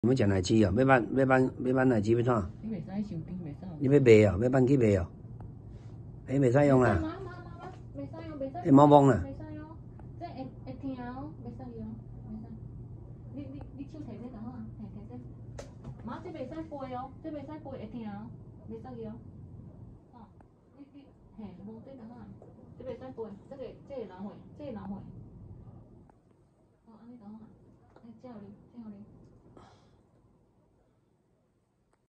要食奶鸡哦，要办奶鸡要怎？ 你袂使上顶，袂使。 你要卖哦，要办去卖哦？哎，袂使用啊！ 袂使用，袂使。 会懵懵啊！ 袂使用，这会疼哦，袂使用，袂使。你手摕这就好啊，摕这。妈，这袂使背哦，这袂使背会疼哦，袂使用。哦，你摸这就好啊，这袂使背，这个流血，这个流血。哦，安尼就好啊，这互你，这互你。